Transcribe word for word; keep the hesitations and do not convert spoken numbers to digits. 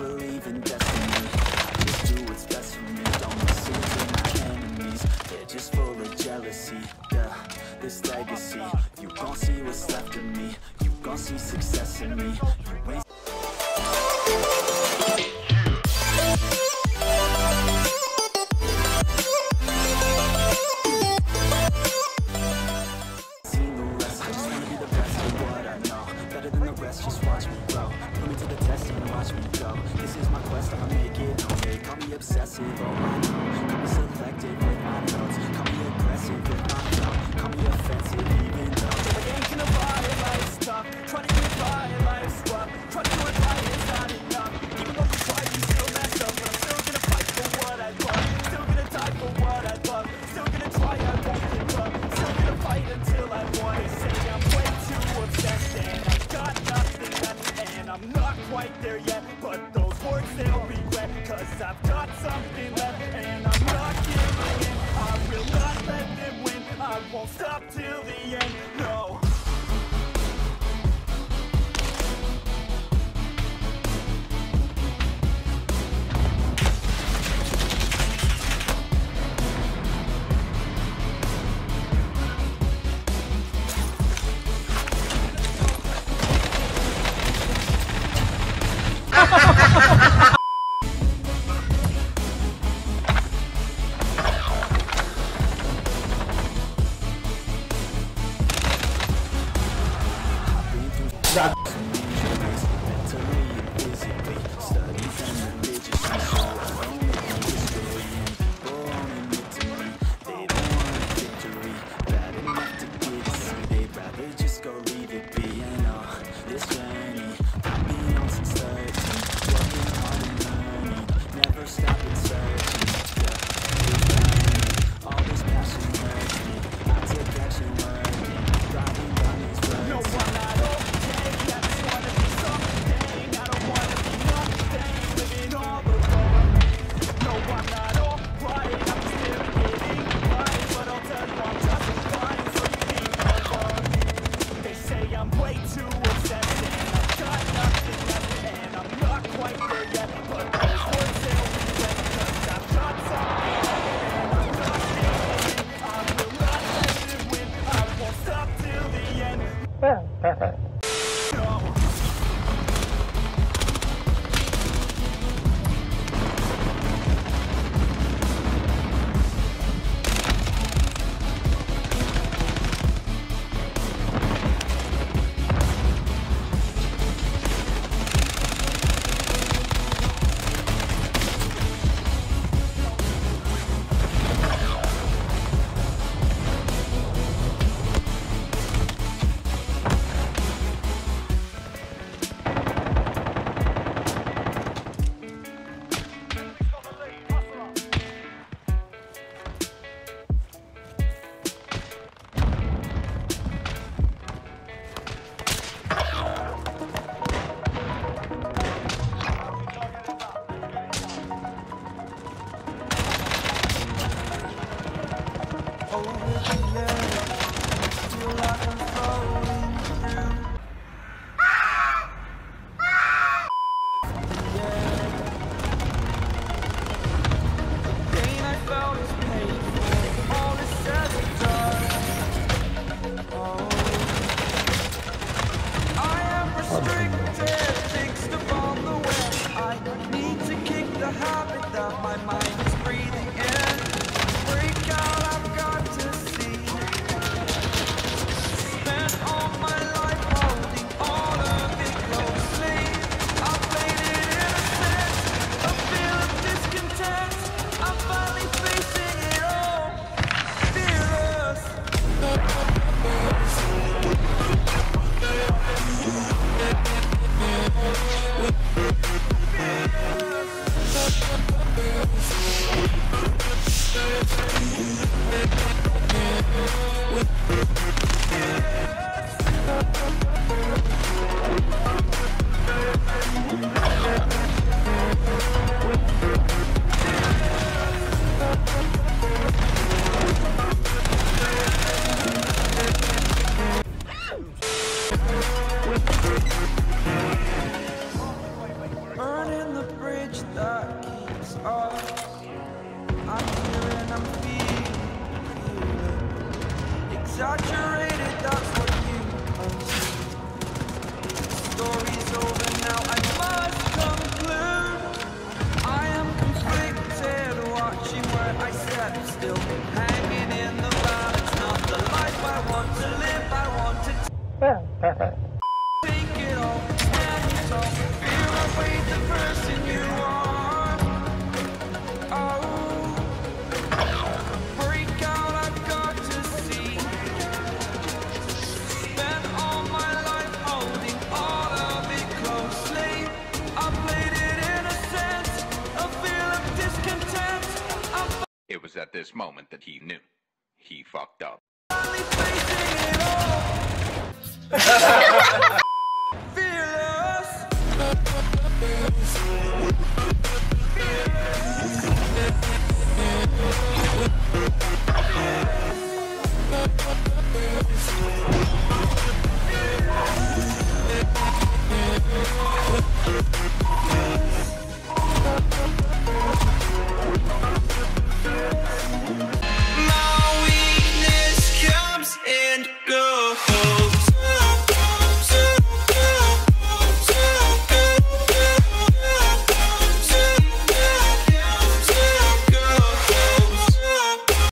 believe in destiny. I just do what's best for me. Don't listen to my enemies, they're just full of jealousy. Yeah, this legacy, you gon' see what's left of me. You gon' see success in me. You ain't seen the rest. I just wanna be the best at what I know. Better than the rest, just watch me grow. Put me to the test and watch me go. This is my quest, I'ma make it home. They call me obsessive, oh I know. Call me selective with my notes. Call me aggressive with my flow. Call me offensive even though I ain't gonna buy it, life's tough. Try to get by, life's rough. Try to do it right, it's not enough. Even though you try, you still mess up. But I'm still gonna fight for what I love. Still gonna die for what I love. Still gonna try, I won't give up. Still gonna fight until I won. They say I'm way too obsessed and I got nothing left. And I'm not quite there yet, but those words they'll regret. Cause I've got something left and I'm not giving in. I will not let them win. I won't stop till the end, no. That burning the that keeps us. I'm here and I'm feeling, feeling exaggerated, that's what you assume. Story's over now, I must conclude. I am conflicted, watching where I step still, hanging in the balance. Not the life I want to live, I want to take it all, stand tall, fear away the person you are. Oh, break out, I've got to see. Spent all my life holding all of it closely. I played it innocent, a feel of discontent. I'm It was at this moment that he knew. He fucked up. finally facing it all.